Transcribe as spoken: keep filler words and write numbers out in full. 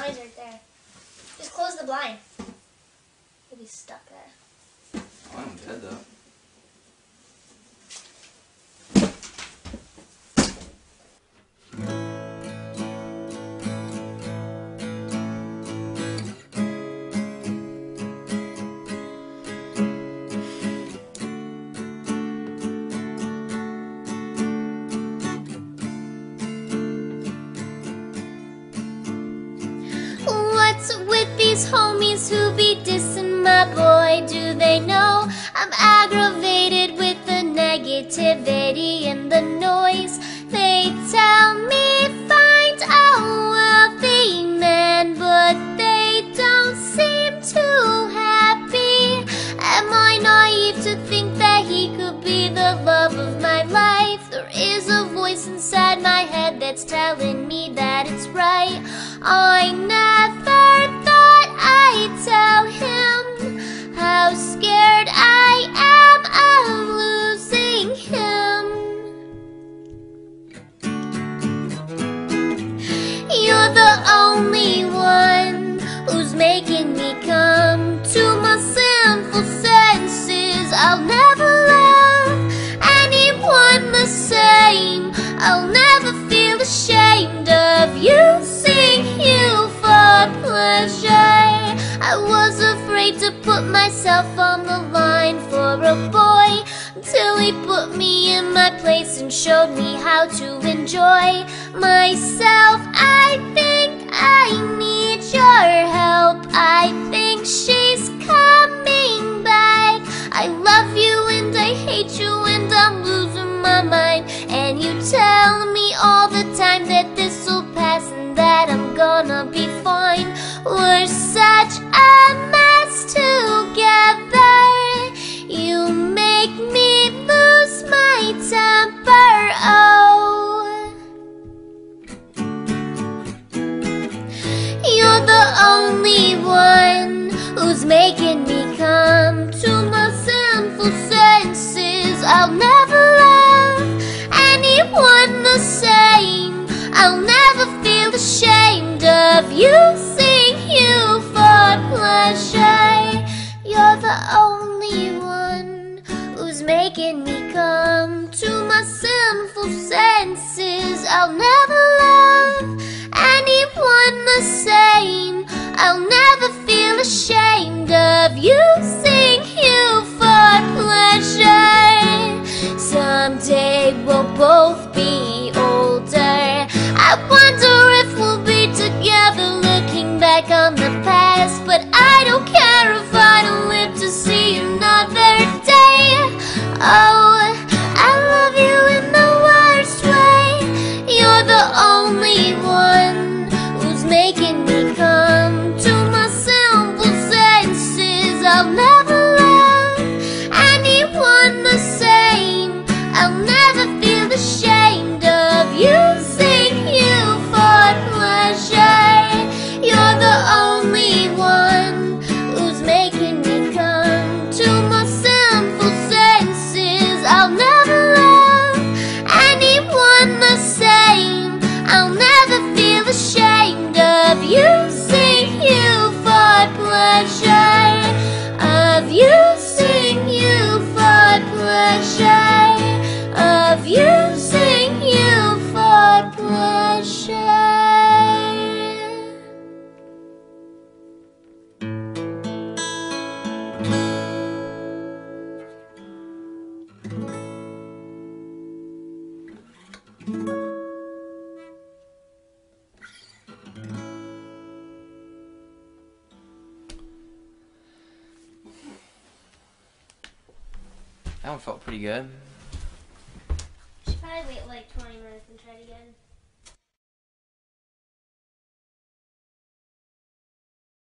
noise right there. Just close the blind. He'll be stuck there. Oh, I'm dead though. What's with these homies who be dissing my boy? Do they know I'm aggravated with the negativity and the noise? They tell me find a wealthy man, but they don't seem too happy. Am I naive to think that he could be the love of my life? There is a voice inside my head that's telling me that it's right. I never thought I'd tell him how scared I am of losing him. You're the only one who's making me come to my sinful senses. I'll never love anyone the same. I'll never feel ashamed of using you for pleasure. I was afraid to put myself on the line for a boy, until he put me in my place and showed me how to enjoy myself. I think I need your help. I think she's coming back. I love you and I hate you and I'm losing my mind. And you tell me all the time that this'll pass and that I'm gonna be fine. We're such a mess together. You make me lose my temper, oh. You're the only one who's making me come to my sinful senses. I'll never love anyone the same. I'll never feel ashamed of using you for pleasure. You're the only one who's making me come to my sinful senses. I'll never love anyone the same. I'll never feel ashamed of using you for pleasure. Someday we'll both be older. I wonder if we'll be together looking back on the past. But I don't care if I don't live to see another day. Oh, I love you in the worst way. You're the only one who's making me come to my simple senses. I'll never love anyone the same. I'll never feel ashamed of using you for pleasure. You're the only one who's making me come to my sinful senses. I'll never love anyone the same. I'll never feel ashamed of using you for pleasure. Of using you for pleasure. Of using you for pleasure. That one felt pretty good. Should probably wait like twenty minutes and try it again.